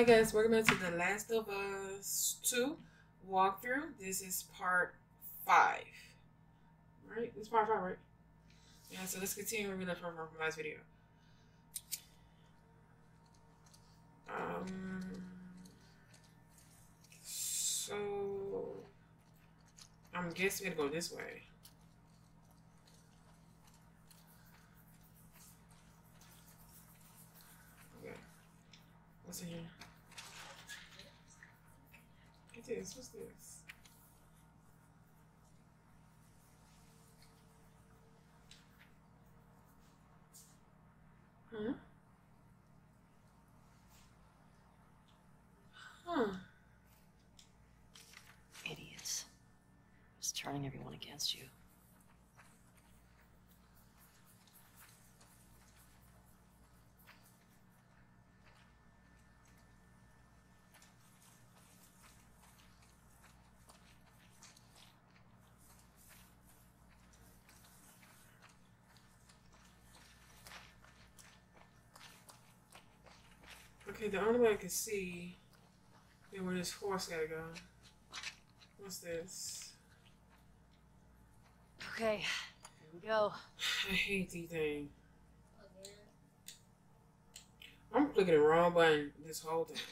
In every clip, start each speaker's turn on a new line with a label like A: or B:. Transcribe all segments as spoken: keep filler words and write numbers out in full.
A: Hi guys, welcome back to The Last of Us two walkthrough. This is part five. Right? This is part five, right? Yeah, so let's continue where we left off from the last video. Um so I'm guessing we're gonna go this way. Okay. What's in here? Get this, what's this? Huh? Huh.
B: Idiots. Just turning everyone against you.
A: Okay, the only way I can see is where this horse gotta go. What's this?
B: Okay, here we go.
A: I hate these things. I'm clicking the wrong button this whole time.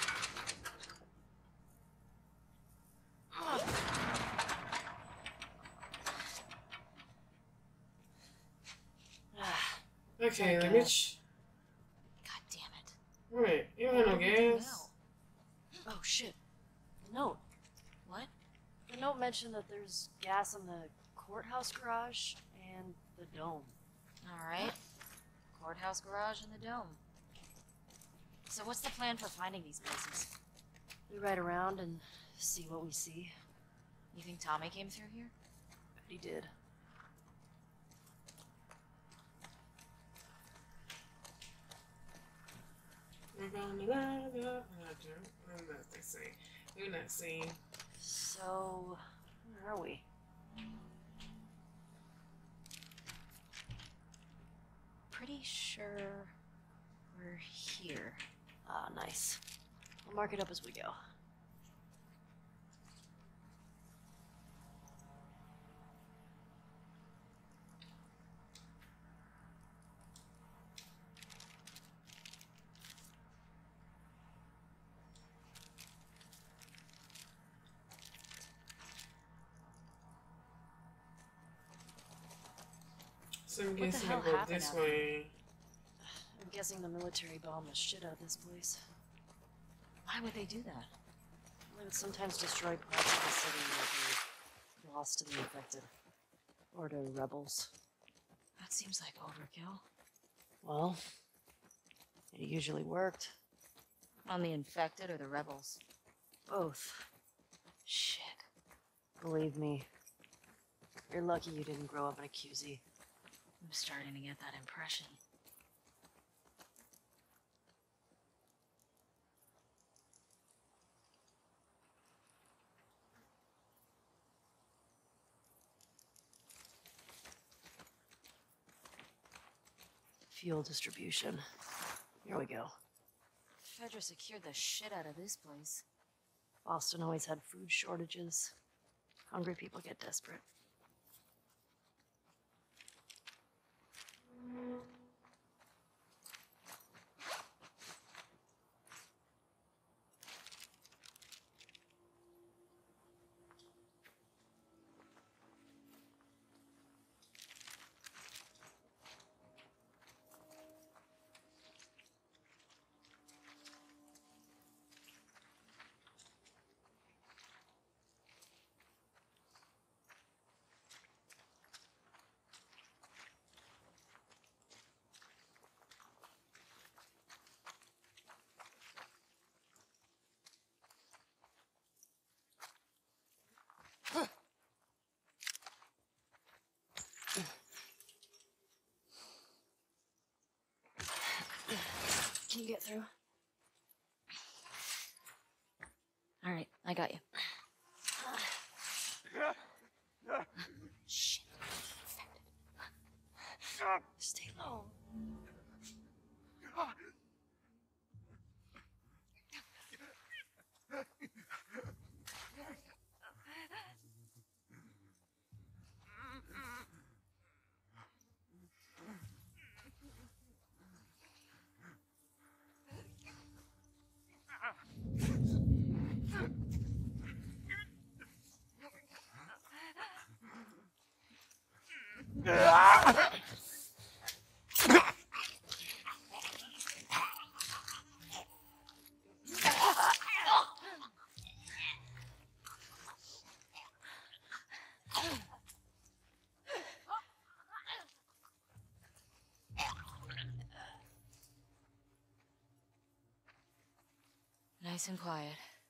A: Okay, let me. Ch
B: God damn it.
A: Wait, you don't have no gas?
B: Oh shit. The note. What? The note mentioned that there's gas in the courthouse garage and the dome.
C: Alright. Courthouse garage and the dome. So what's the plan for finding these places?
B: We ride around and see what we see.
C: You think Tommy came through here?
B: But he did.
A: We're gonna ride up. I'm not the same. We're not seeing.
B: So, where are we?
C: Pretty sure we're here.
B: Ah, nice. I'll mark it up as we go.
A: So I'm
C: What the
A: guessing
C: hell
A: I go
C: happened
A: this
C: out there?
A: way.
B: I'm guessing the military bombed the shit out of this place.
C: Why would they do that?
B: They would sometimes destroy parts of the city that were lost to the infected. Or to rebels.
C: That seems like overkill.
B: Well, it usually worked.
C: On the infected or the rebels?
B: Both.
C: Shit.
B: Believe me. You're lucky you didn't grow up in a Q Z.
C: I'm starting to get that impression.
B: Fuel distribution. Here we go.
C: Fedra secured the shit out of this place.
B: Boston always had food shortages. Hungry people get desperate.
C: Can you get through? Alright, I got you. Shit.
B: Stay low.
C: Nice and quiet.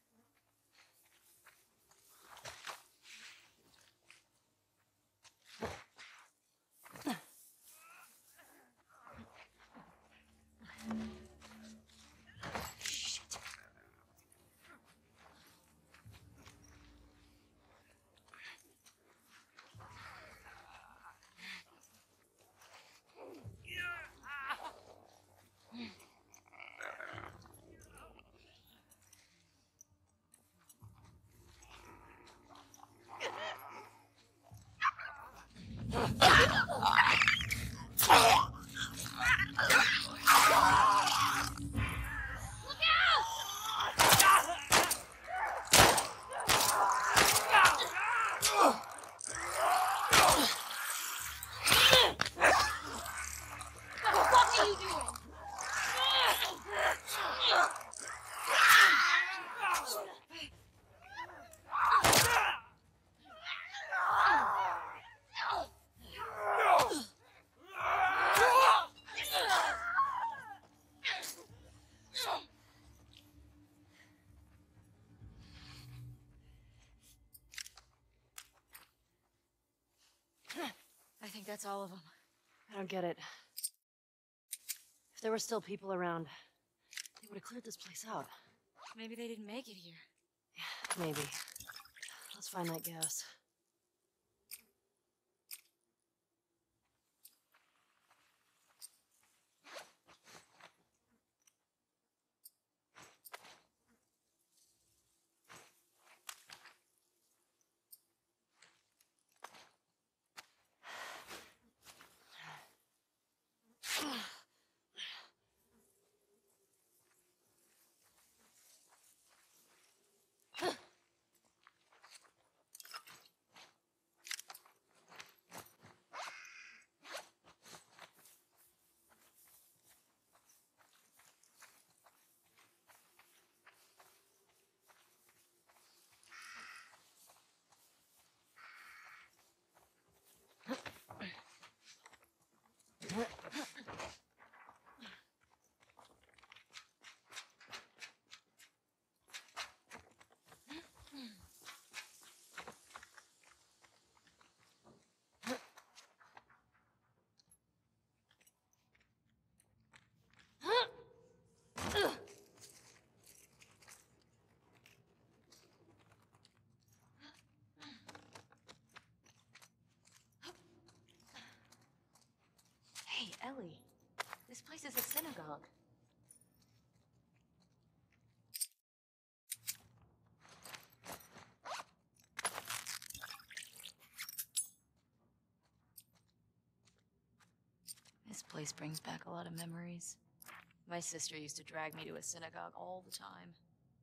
C: I think that's all of them.
B: I don't get it. If there were still people around, they would have cleared this place out.
C: Maybe they didn't make it here.
B: Yeah, maybe. Let's find that gas.
C: Hey, Ellie. This place is a synagogue. This place brings back a lot of memories. My sister used to drag me to a synagogue all the time.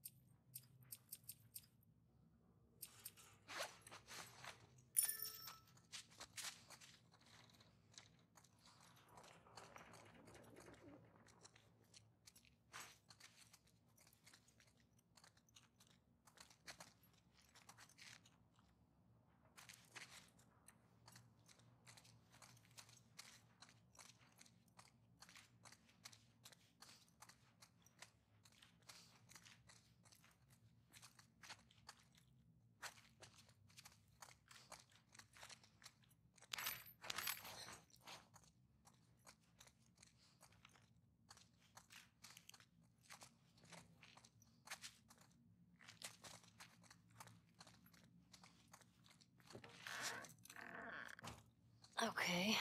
B: Okay.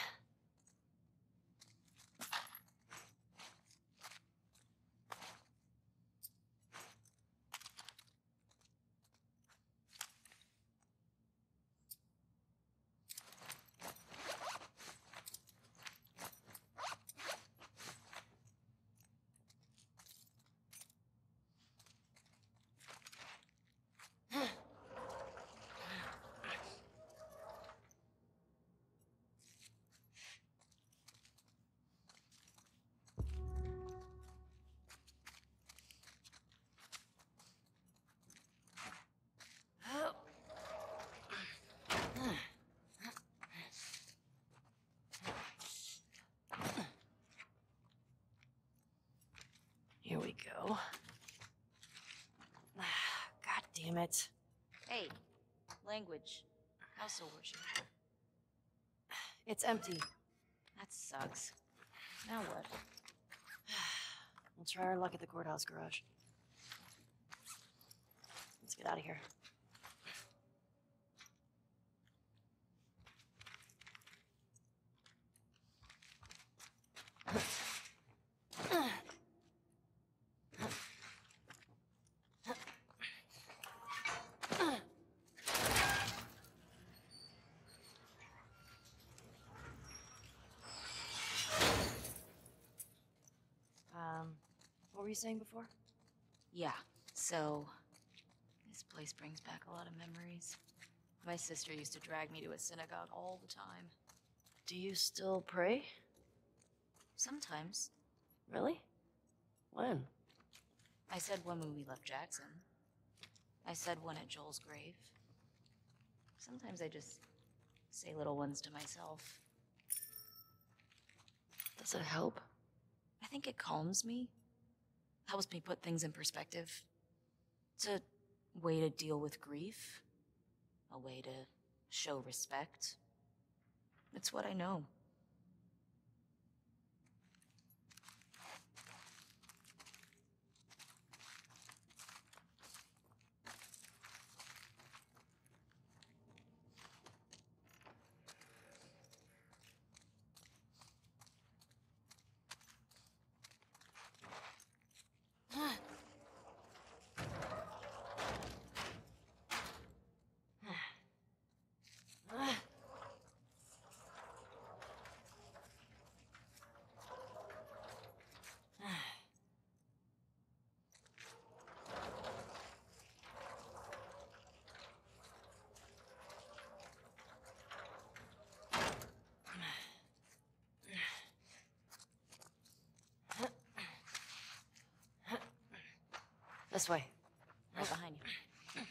B: it.
C: Hey, language. House of worship.
B: It's empty.
C: That sucks. Now what?
B: We'll try our luck at the courthouse garage. Let's get out of here. Um, what were you saying before?
C: Yeah, so... this place brings back a lot of memories. My sister used to drag me to a synagogue all the time.
B: Do you still pray?
C: Sometimes.
B: Really? When?
C: I said one when we left Jackson. I said one at Joel's grave. Sometimes I just say little ones to myself.
B: Does it help?
C: I think it calms me. Helps me put things in perspective. It's a way to deal with grief. A way to show respect. It's what I know.
B: This way.
C: Right behind you.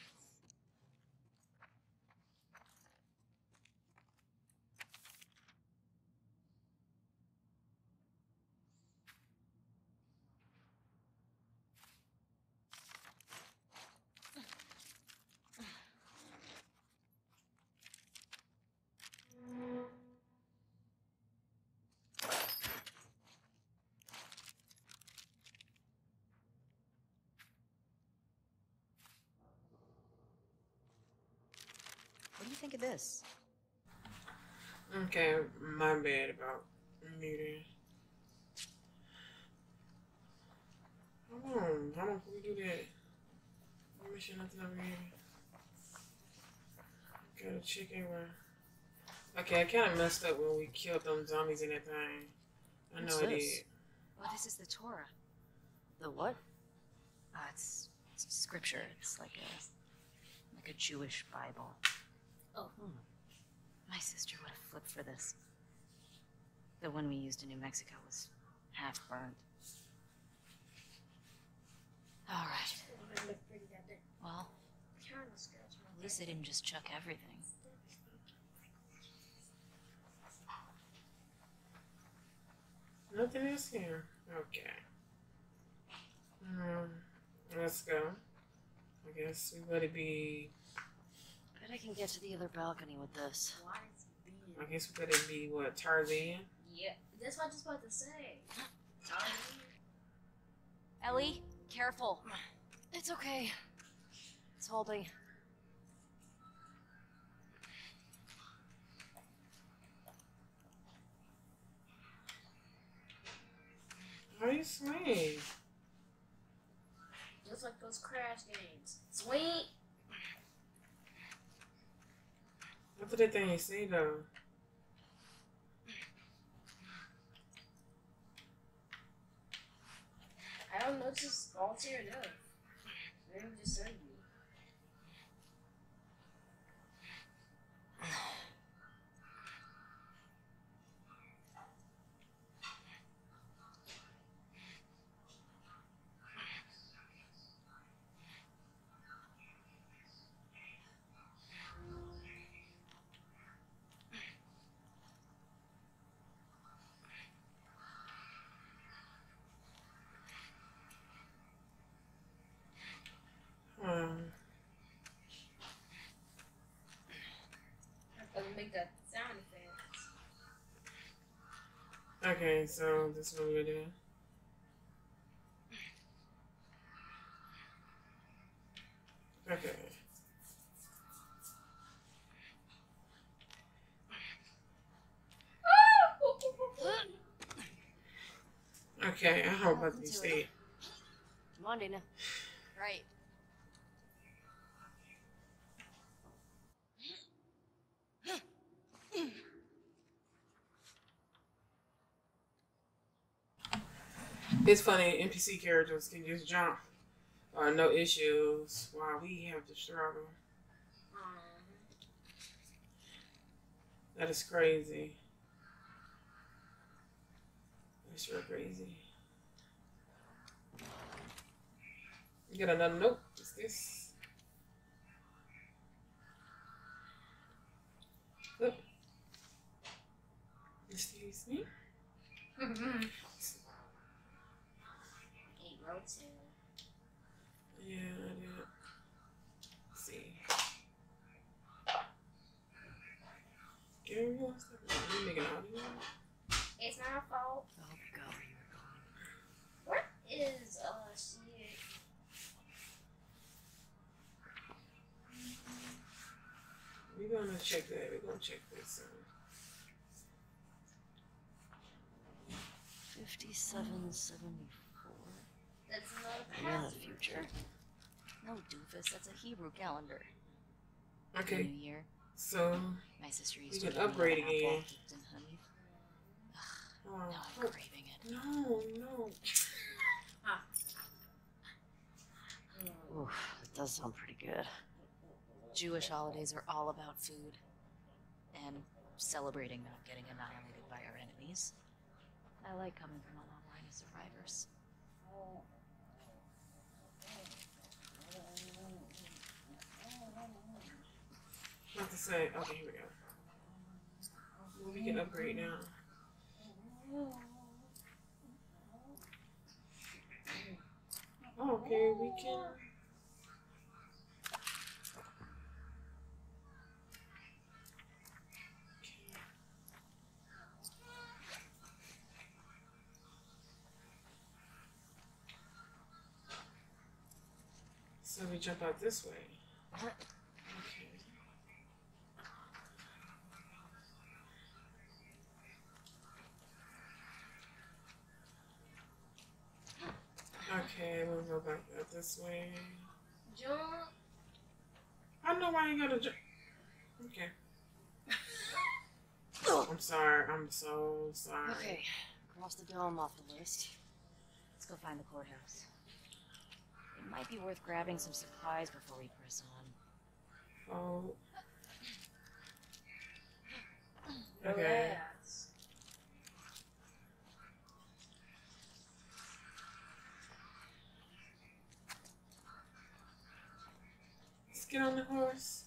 C: What do you think of this?
A: Okay, my bad about muting. Hold on, how long can we do that? Let me see nothing over here. Got a chicken where. Okay, I kind of messed up when we killed them zombies in that thing. I know
B: What's
A: I
B: this?
A: did.
C: Well, this is the Torah.
B: The what?
C: Uh, it's, it's scripture. It's like a like a Jewish Bible.
B: Oh. Hmm.
C: My sister would have flipped for this. The one we used in New Mexico was half burned. All right. Well, at least they didn't just chuck everything.
A: Nothing is here. Okay. Um, let's go. I guess we better be.
B: Bet I can get to the other balcony with this.
A: I guess we better be what, Tarzan?
D: Yeah, that's what I was just about to say. Tarzan.
C: Ellie, careful.
B: It's okay. It's holding.
A: How do you swing?
D: Just like those Crash games. Sweet.
A: What did that thing say though?
D: I don't know, it's just all teared up. Maybe I'm just saying you.
A: Huh. Okay, so this is what we're doing. Okay. Okay, I hope about to be safe.
B: Come on, Dina.
C: Right.
A: It's funny, N P C characters can just jump. Uh, no issues while we have to struggle. That is crazy. That's real crazy. You got another note? What's this? Look. Excuse me?
D: Eight notes in.
A: Yeah, I did. Let's see. Gary, what's that? Are you making audio?
D: It's my fault.
B: Oh, God, where you were going.
D: Where is uh shit?
A: We're gonna check that. We're gonna check this. Uh,
B: fifty-seven seventy-four.
D: That's another
B: You're in the
D: password.
B: future.
C: No, doofus, that's a Hebrew calendar.
A: okay,
C: New Year.
A: so
C: My sister used
A: We
C: to
A: can
C: give me
A: upgrade
C: an apple
A: again.
C: dipped in honey.
A: oh,
C: Now I'm
A: oh,
C: craving it.
A: no, no.
B: Oof, it does sound pretty good.
C: Jewish holidays are all about food and celebrating not getting annihilated by our enemies. I like coming from a long line of survivors.
A: What to say? Okay, here we go. Well, we can upgrade now. Oh, okay, we can. So we jump out this way. Okay. Okay, we'll go back out this way.
D: Jump.
A: I don't know why you gotta jump. Okay. I'm sorry. I'm so sorry.
B: Okay, cross the dome off the list.
C: Let's go find the courthouse. It might be worth grabbing some supplies before we press on.
A: Oh. Okay.
D: Relax.
A: Let's get on the horse.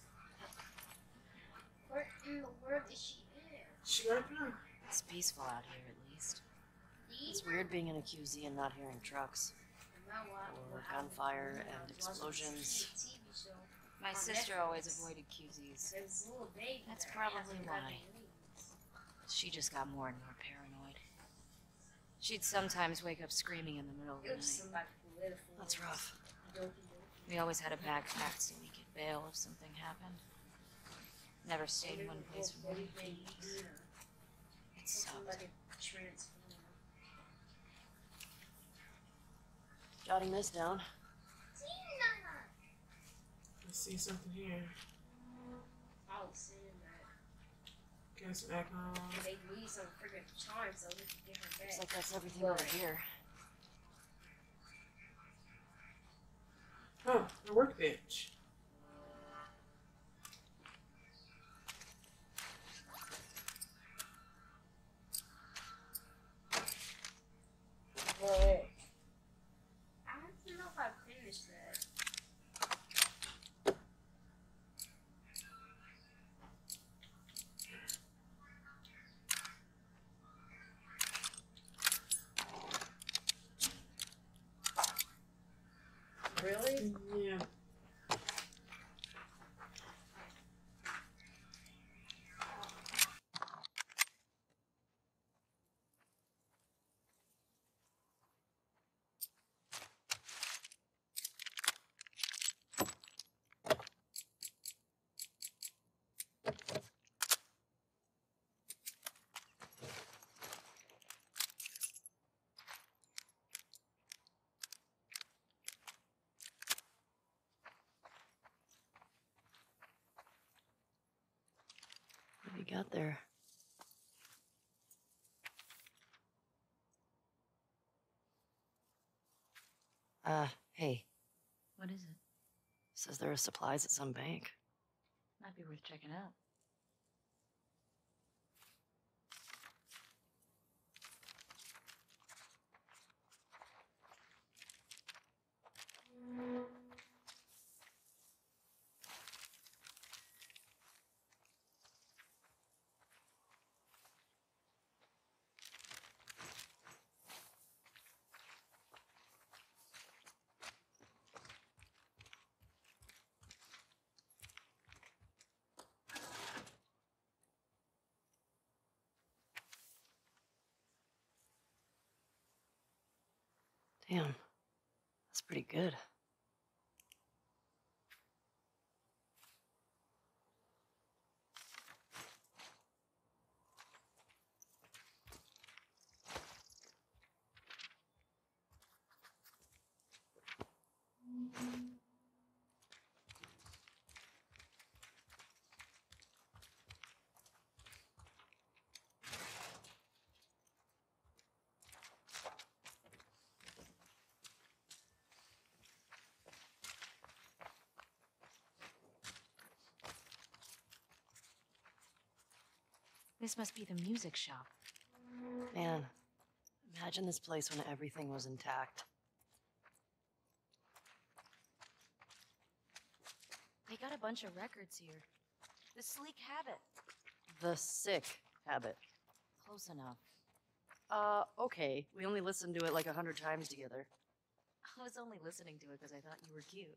D: Where in the world is she at?
A: She right there.
C: It's peaceful out here, at least.
B: It's weird being in a Q Z and not hearing trucks. Or gunfire and explosions.
C: My sister always avoided Q Zs. That's probably why. She just got more and more paranoid. She'd sometimes wake up screaming in the middle of the night.
B: That's rough.
C: We always had a bag packed so we could bail if something happened. Never stayed in one place for more than a few weeks. It sucked.
B: Jotting this down.
A: Let's see something here.
D: I was saying that
A: Got some alcohol.
D: they need some freaking charm so we can get her back.
B: Looks like that's everything over here.
A: Oh, a workbench.
D: But I don't know if I finished that. Really?
A: Yeah.
B: got there. Uh, hey.
C: What is it?
B: Says there are supplies at some bank.
C: Might be worth checking out.
B: Damn. That's pretty good.
C: This must be the music shop.
B: Man, imagine this place when everything was intact.
C: They got a bunch of records here. The Sleek Habit.
B: The sick habit.
C: Close enough.
B: Uh, okay. We only listened to it like a hundred times together.
C: I was only listening to it because I thought you were cute.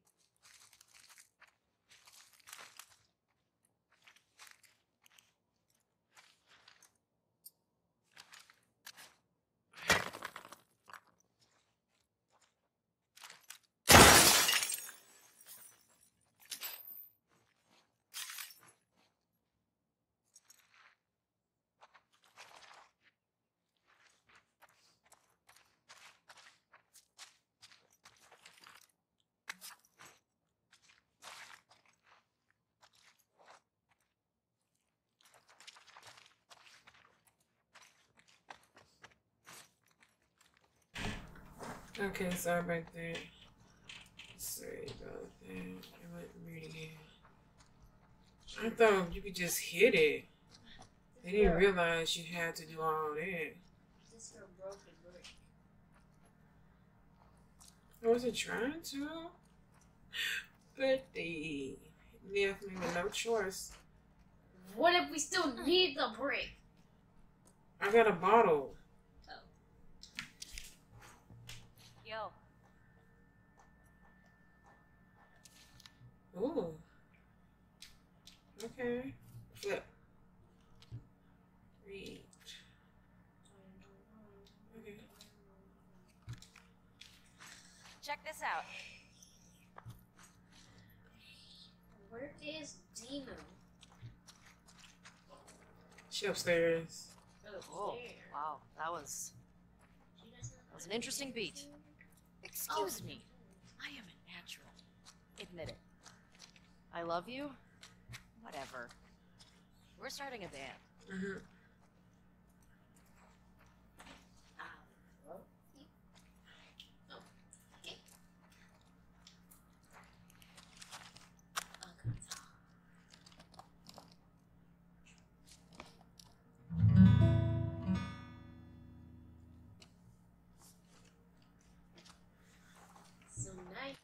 A: Okay, sorry about that. Sorry about that. I went read again. I thought you could just hit it. I didn't realize you had to do all that.
D: This girl broke the brick.
A: I wasn't trying to. But they left me with no choice.
D: What if we still need the brick?
A: I got a bottle.
C: Yo.
A: Ooh. Okay. Flip. Read. Okay.
C: Check this out.
D: Where is Dina?
A: She upstairs.
B: Oh, wow. That was... That was an interesting beat.
C: Excuse me. I am a natural. Admit it.
B: I love you?
C: Whatever. We're starting a band.
A: Mm-hmm.
D: So nice.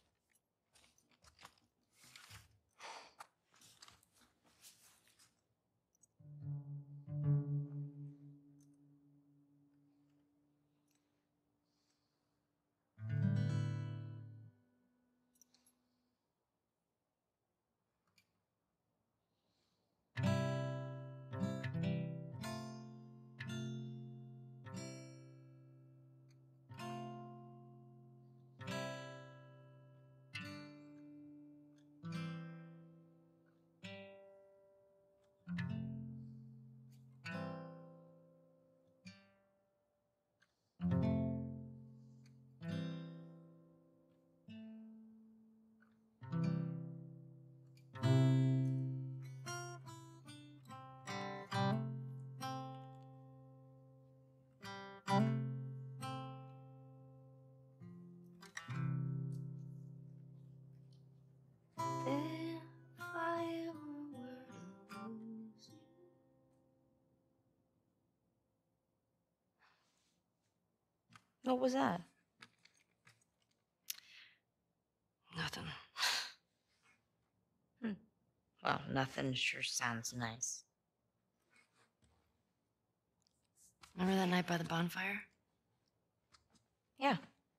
C: What was that?
B: Nothing.
C: Hmm. Well, nothing sure sounds nice.
B: Remember that night by the bonfire?
C: Yeah.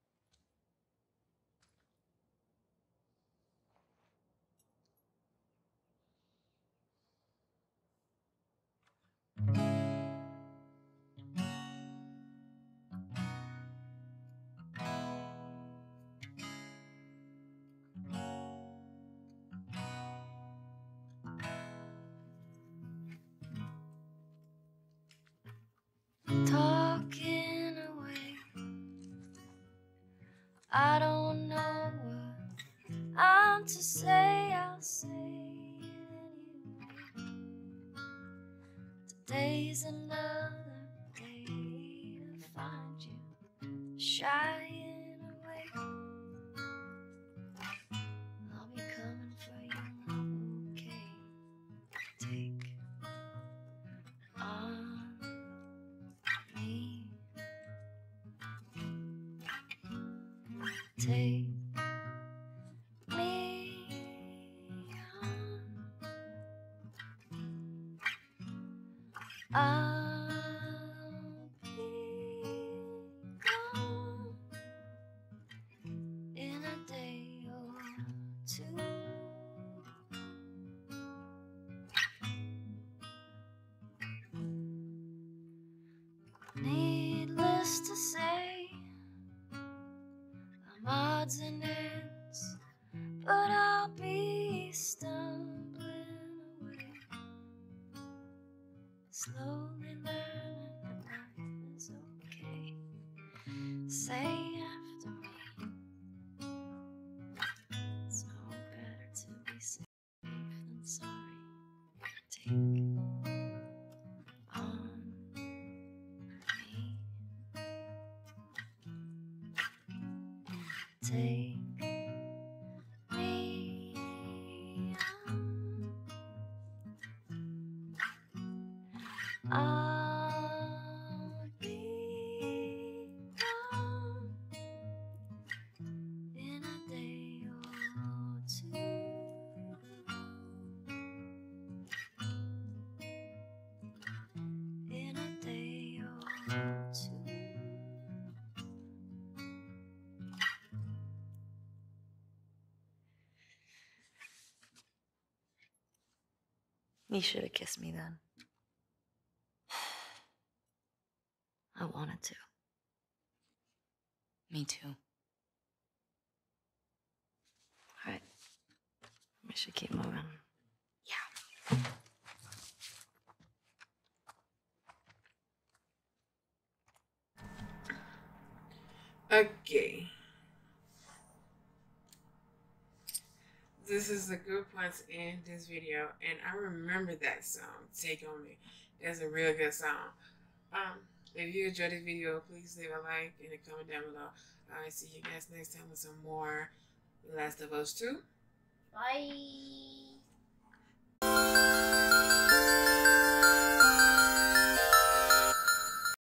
B: Talking away. I don't know what I'm to say. I'll say it anyway. Today's another day to find you shying away. I'll be coming for you, okay? Take on me. Take me on. I'll be gone in a day or two. Needless to say, I'm odds and ends, but I'll be stumbling away, slowly learning that life is okay. Say after me, it's no better to be safe than sorry. Take on me. Take me on. I'll be gone in a day or two. In a day or two. You should have kissed me then. I wanted to.
C: Me too.
B: All right. We should keep moving.
C: Yeah.
A: Okay. This is a good point to end this video, and I remember that song, Take On Me. That's a real good song. Um, if you enjoyed this video, please leave a like and a comment down below. I'll see you guys next time with some more The Last of Us two.
D: Bye.